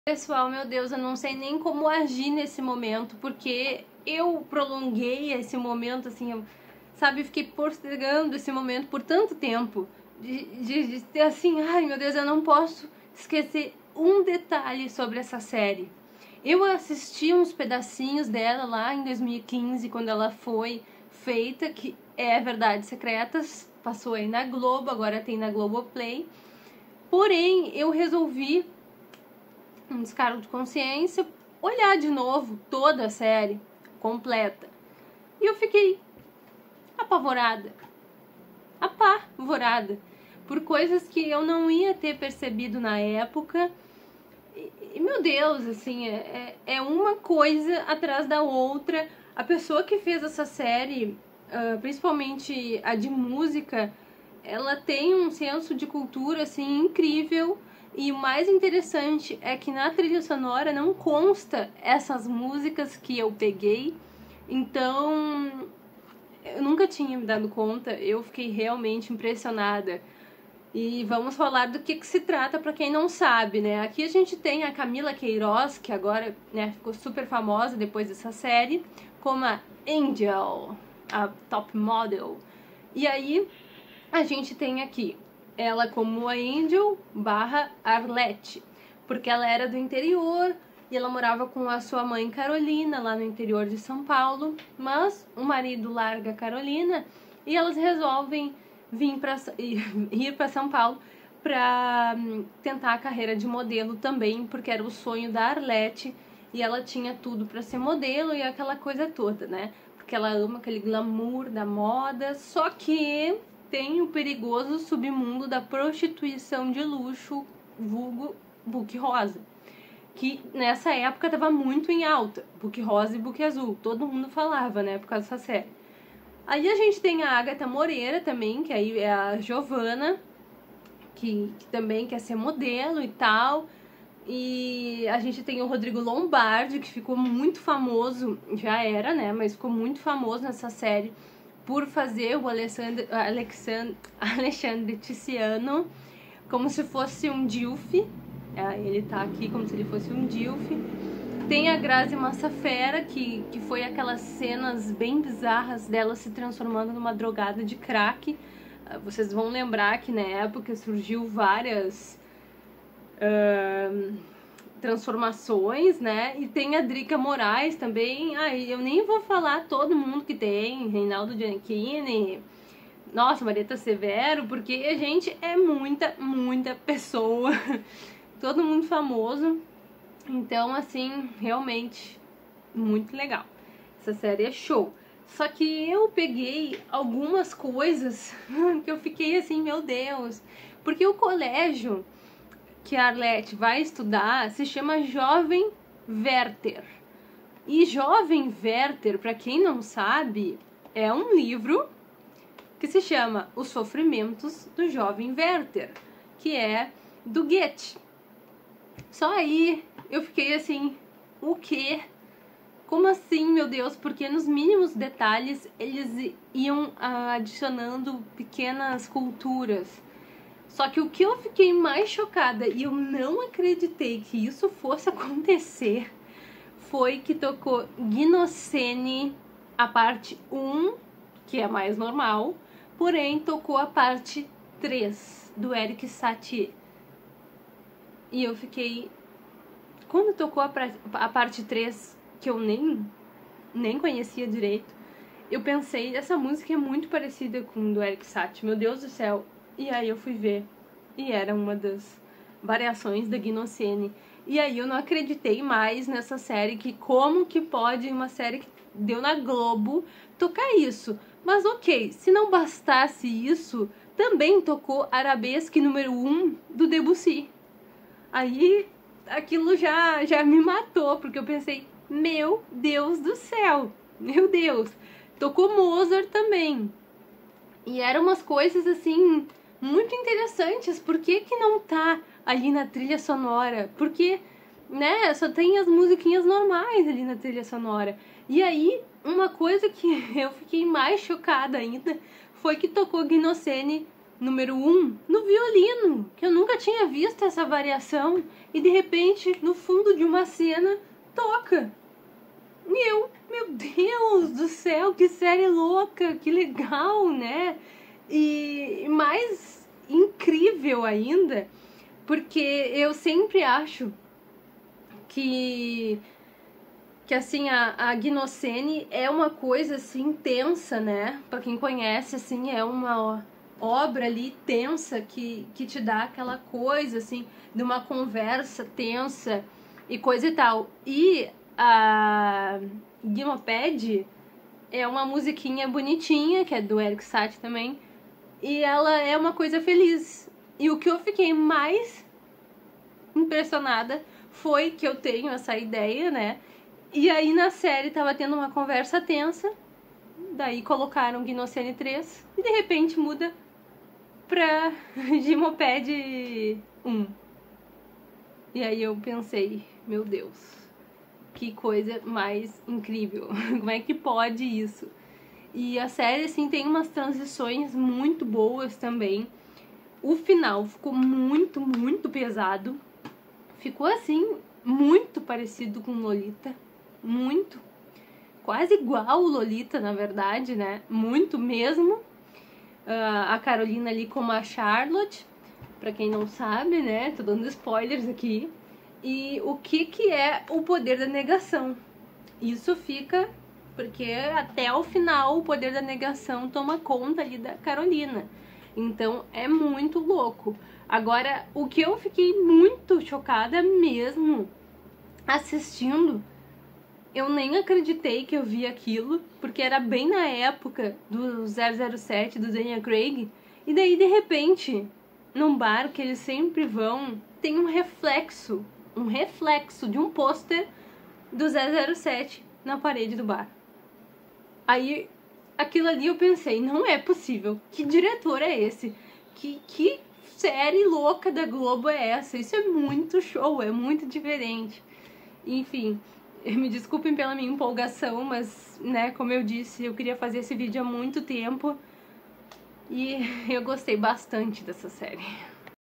Pessoal, meu Deus, eu não sei nem como agir nesse momento, porque eu prolonguei esse momento, assim, sabe, fiquei postergando esse momento por tanto tempo, de ter assim, ai meu Deus, eu não posso esquecer um detalhe sobre essa série. Eu assisti uns pedacinhos dela lá em 2015, quando ela foi feita, que é Verdades Secretas, passou aí na Globo, agora tem na Globoplay, porém eu resolvi, um descargo de consciência, olhar de novo toda a série completa. E eu fiquei apavorada. Apavorada. Por coisas que eu não ia ter percebido na época. E meu Deus, assim, é uma coisa atrás da outra. A pessoa que fez essa série, principalmente a de música, ela tem um senso de cultura, assim, incrível. E o mais interessante é que na trilha sonora não consta essas músicas que eu peguei. Então, eu nunca tinha me dado conta, eu fiquei realmente impressionada. E vamos falar do que se trata para quem não sabe, né? Aqui a gente tem a Camila Queiroz, que agora, né, ficou super famosa depois dessa série, como a Angel, a top model. E aí a gente tem aqui ela como a Angel barra Arlete, porque ela era do interior e ela morava com a sua mãe Carolina lá no interior de São Paulo, mas o marido larga a Carolina e elas resolvem ir para São Paulo para tentar a carreira de modelo também, porque era o sonho da Arlete e ela tinha tudo para ser modelo e aquela coisa toda, né? Porque ela ama aquele glamour da moda, só que tem o perigoso submundo da prostituição de luxo, vulgo Book Rosa, que nessa época estava muito em alta, Book Rosa e Book Azul, todo mundo falava, né, por causa dessa série. Aí a gente tem a Agatha Moreira também, que aí é a Giovanna, que também quer ser modelo e tal. E a gente tem o Rodrigo Lombardi, que ficou muito famoso, já era, né, mas ficou muito famoso nessa série por fazer o Alexandre Tiziano como se fosse um Dilf. Ele tá aqui como se ele fosse um Dilf. Tem a Grazi Massafera, que foi aquelas cenas bem bizarras dela se transformando numa drogada de crack. Vocês vão lembrar que na época surgiu várias transformações, né? E tem a Drica Moraes também. Eu nem vou falar todo mundo que tem, Reinaldo Giannichini, nossa, Marieta Severo, porque a gente é muita pessoa, todo mundo famoso. Então, assim, realmente muito legal. Essa série é show. Só que eu peguei algumas coisas que eu fiquei assim, meu Deus, porque o colégio que a Arlete vai estudar se chama Jovem Werther. E Jovem Werther, para quem não sabe, é um livro que se chama Os Sofrimentos do Jovem Werther, que é do Goethe. Só aí eu fiquei assim, o quê? Como assim, meu Deus? Porque nos mínimos detalhes eles iam adicionando pequenas culturas. Só que o que eu fiquei mais chocada e eu não acreditei que isso fosse acontecer foi que tocou Gnocene, a parte 1, que é mais normal, porém tocou a parte 3 do Erik Satie. E eu fiquei... Quando tocou a parte 3, que eu nem conhecia direito, eu pensei, essa música é muito parecida com do Erik Satie, meu Deus do céu. E aí eu fui ver, e era uma das variações da Gnocene. E aí eu não acreditei mais nessa série, que como que pode uma série que deu na Globo tocar isso? Mas ok, se não bastasse isso, também tocou Arabesque número 1 do Debussy. Aí aquilo já me matou, porque eu pensei, meu Deus do céu, meu Deus. Tocou Mozart também. E eram umas coisas assim muito interessantes. Por que não tá ali na trilha sonora? Porque, né, só tem as musiquinhas normais ali na trilha sonora. E aí, uma coisa que eu fiquei mais chocada ainda foi que tocou Gnocene número 1 no violino, que eu nunca tinha visto essa variação, e de repente, no fundo de uma cena, toca. E eu, meu Deus do céu, que série louca, que legal, né? E mais incrível ainda, porque eu sempre acho que assim, a Gnocene é uma coisa assim tensa, né? Pra quem conhece, assim, é uma obra ali tensa que te dá aquela coisa assim de uma conversa tensa e coisa e tal. E a Gimoped é uma musiquinha bonitinha, que é do Eric Satie também, e ela é uma coisa feliz. E o que eu fiquei mais impressionada foi que eu tenho essa ideia, né? E aí na série tava tendo uma conversa tensa, daí colocaram Gnocene 3 e de repente muda pra Gimoped 1. E aí eu pensei, meu Deus, que coisa mais incrível, como é que pode isso? E a série, assim, tem umas transições muito boas também. O final ficou muito, muito pesado. Ficou, assim, muito parecido com Lolita. Muito. Quase igual o Lolita, na verdade, né? Muito mesmo. A Carolina ali como a Charlotte, pra quem não sabe, né? Tô dando spoilers aqui. E o que é o poder da negação? Isso fica porque até o final o poder da negação toma conta ali da Carolina. Então é muito louco. Agora, o que eu fiquei muito chocada mesmo assistindo, eu nem acreditei que eu vi aquilo, porque era bem na época do 007, do Daniel Craig, e daí de repente, num bar que eles sempre vão, tem um reflexo de um pôster do 007 na parede do bar. Aí, aquilo ali eu pensei, não é possível, que diretor é esse? Que série louca da Globo é essa? Isso é muito show, é muito diferente. Enfim, me desculpem pela minha empolgação, mas, né, como eu disse, eu queria fazer esse vídeo há muito tempo e eu gostei bastante dessa série.